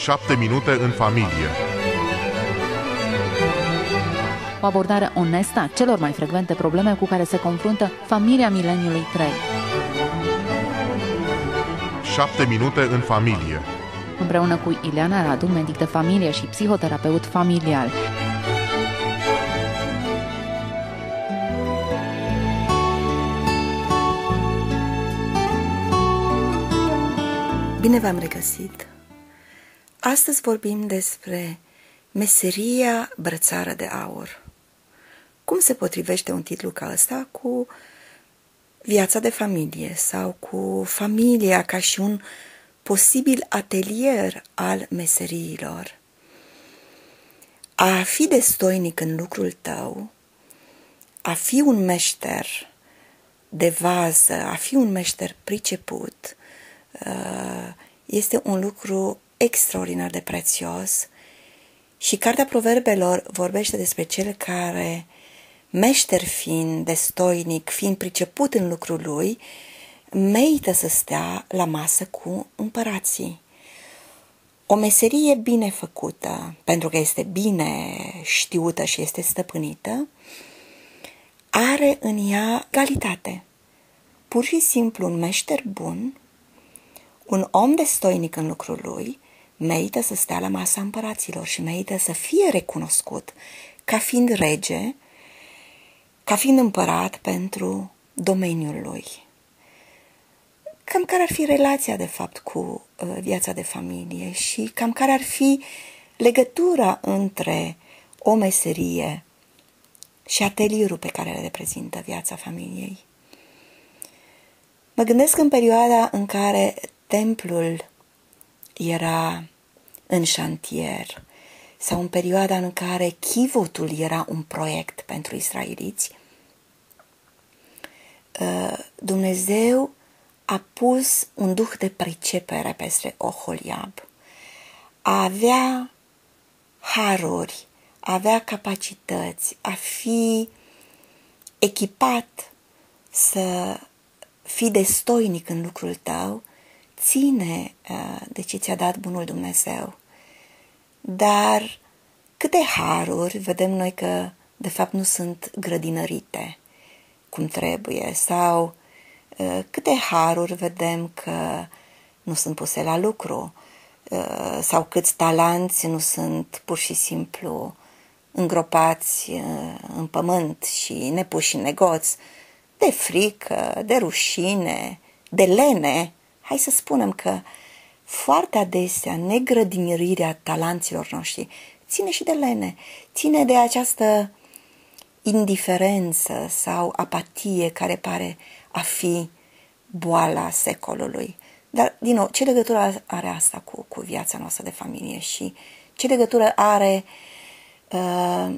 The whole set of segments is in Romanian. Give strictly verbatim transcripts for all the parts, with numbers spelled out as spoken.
Șapte minute în familie. O abordare onestă a celor mai frecvente probleme cu care se confruntă familia mileniului trei. Șapte minute în familie. Împreună cu Ileana Radu, medic de familie și psihoterapeut familial. Bine v-am regăsit! Astăzi vorbim despre meseria brățară de aur. Cum se potrivește un titlu ca ăsta cu viața de familie sau cu familia ca și un posibil atelier al meseriilor? A fi destoinic în lucrul tău, a fi un meșter de vază, a fi un meșter priceput, este un lucru extraordinar de prețios și Cartea Proverbelor vorbește despre cel care, meșter fiind, destoinic, fiind priceput în lucrul lui, merită să stea la masă cu împărații. O meserie bine făcută, pentru că este bine știută și este stăpânită, are în ea calitate. Pur și simplu un meșter bun, un om destoinic în lucrul lui, merită să stea la masa împăraților și merită să fie recunoscut ca fiind rege, ca fiind împărat pentru domeniul lui. Cam care ar fi relația, de fapt, cu uh, viața de familie și cam care ar fi legătura între o meserie și atelierul pe care le reprezintă viața familiei. Mă gândesc în perioada în care templul era în șantier sau în perioada în care chivotul era un proiect pentru israeliți, Dumnezeu a pus un duh de pricepere peste Oholiab. A avea haruri, a avea capacități, a fi echipat să fii destoinic în lucrul tău, ține de ce ți-a dat bunul Dumnezeu. Dar câte haruri vedem noi că de fapt nu sunt grădinărite cum trebuie, sau câte haruri vedem că nu sunt puse la lucru, sau câți talanți nu sunt pur și simplu îngropați în pământ și nepuși în negoț, de frică, de rușine, de lene. Hai să spunem că foarte adesea negrădinirirea talanților noștri ține și de lene, ține de această indiferență sau apatie care pare a fi boala secolului. Dar, din nou, ce legătură are asta cu, cu viața noastră de familie și ce legătură are uh,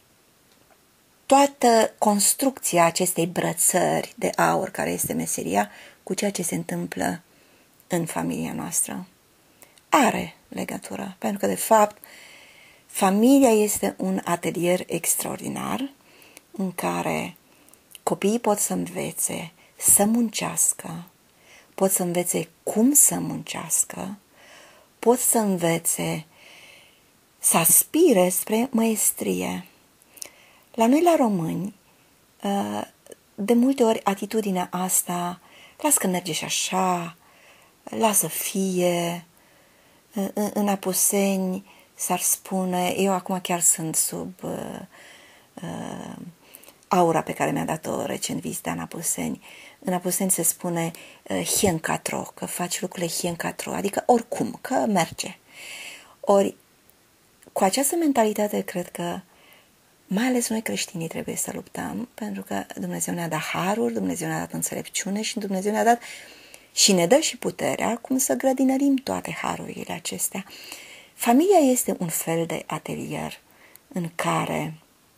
toată construcția acestei brățări de aur care este meseria cu ceea ce se întâmplă în familia noastră? Are legătură, pentru că, de fapt, familia este un atelier extraordinar în care copiii pot să învețe să muncească, pot să învețe cum să muncească, pot să învețe să aspire spre măestrie. La noi, la români, de multe ori atitudinea asta, las că merge și așa, lasă fie, în Apuseni s-ar spune, eu acum chiar sunt sub uh, uh, aura pe care mi-a dat-o recent vizita în Apuseni. În Apuseni se spune uh, hiencatro, că faci lucrurile hiencatro, adică oricum, că merge. Ori, cu această mentalitate, cred că mai ales noi creștinii trebuie să luptăm, pentru că Dumnezeu ne-a dat haruri, Dumnezeu ne-a dat înțelepciune și Dumnezeu ne-a dat și ne dă și puterea cum să grădinărim toate harurile acestea. Familia este un fel de atelier în care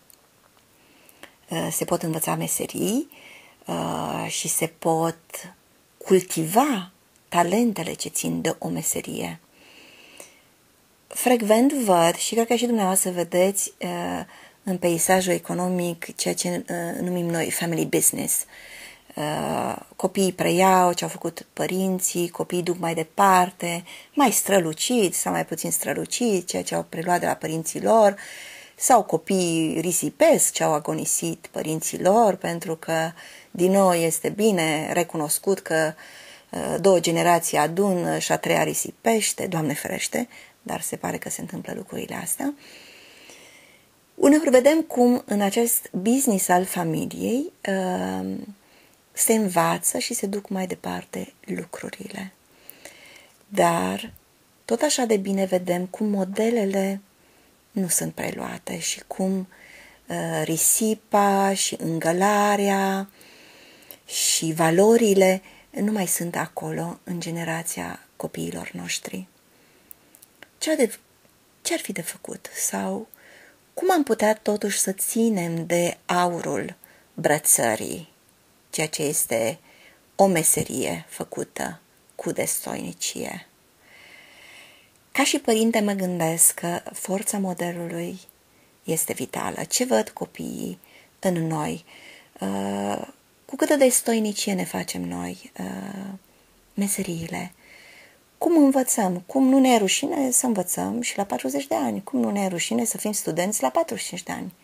uh, se pot învăța meserii uh, și se pot cultiva talentele ce țin de o meserie. Frecvent văd, și cred că și dumneavoastră vedeți uh, în peisajul economic ceea ce uh, numim noi family business, uh, copiii preiau ce au făcut părinții, copiii duc mai departe, mai străluciți sau mai puțin străluciți, ceea ce au preluat de la părinții lor, sau copiii risipesc ce au agonisit părinții lor, pentru că din nou este bine recunoscut că două generații adună și a treia risipește, Doamne ferește, dar se pare că se întâmplă lucrurile astea. Uneori vedem cum în acest business al familiei se învață și se duc mai departe lucrurile. Dar tot așa de bine vedem cum modelele nu sunt preluate și cum uh, risipa și îngălarea și valorile nu mai sunt acolo în generația copiilor noștri. Ce, de, ce ar fi de făcut? Sau cum am putea totuși să ținem de aurul brățării, ceea ce este o meserie făcută cu destoinicie? Ca și părinte mă gândesc că forța modelului este vitală. Ce văd copiii în noi? Cu câtă destoinicie ne facem noi meseriile? Cum învățăm? Cum nu ne e rușine să învățăm și la patruzeci de ani? Cum nu ne e rușine să fim studenți la patruzeci și cinci de ani?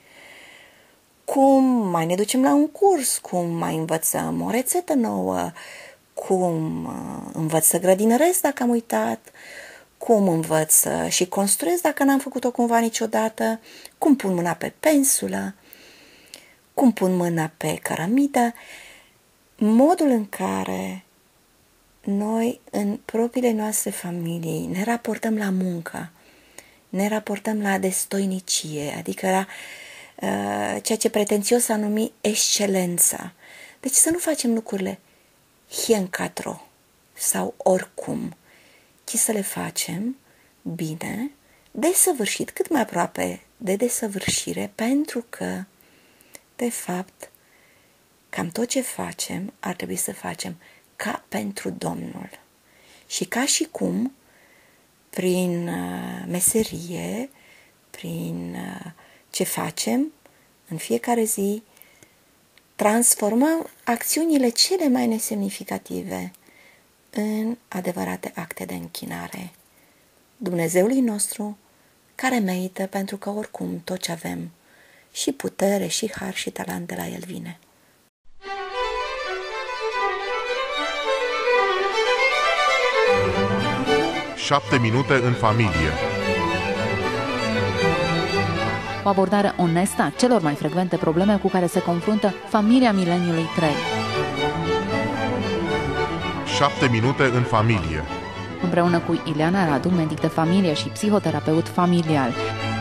Cum mai ne ducem la un curs? Cum mai învățăm o rețetă nouă? Cum învăț să grădinăresc dacă am uitat? Cum învăț și construiesc dacă n-am făcut-o cumva niciodată? Cum pun mâna pe pensulă? Cum pun mâna pe cărămidă? Modul în care noi, în propriile noastre familii, ne raportăm la muncă, ne raportăm la destoinicie, adică la uh, ceea ce pretențios a numi excelența. Deci să nu facem lucrurile hiencatro sau oricum, ci să le facem bine, desăvârșit, cât mai aproape de desăvârșire, pentru că, de fapt, cam tot ce facem ar trebui să facem ca pentru Domnul. Și ca și cum, prin uh, meserie, prin uh, ce facem în fiecare zi, transformăm acțiunile cele mai nesemnificative în adevărate acte de închinare Dumnezeului nostru, care merită, pentru că oricum tot ce avem, și putere, și har, și talent, de la El vine. Șapte minute în familie. O abordare onestă a celor mai frecvente probleme cu care se confruntă familia mileniului trei. Șapte minute în familie. Împreună cu Ileana Radu, medic de familie și psihoterapeut familial.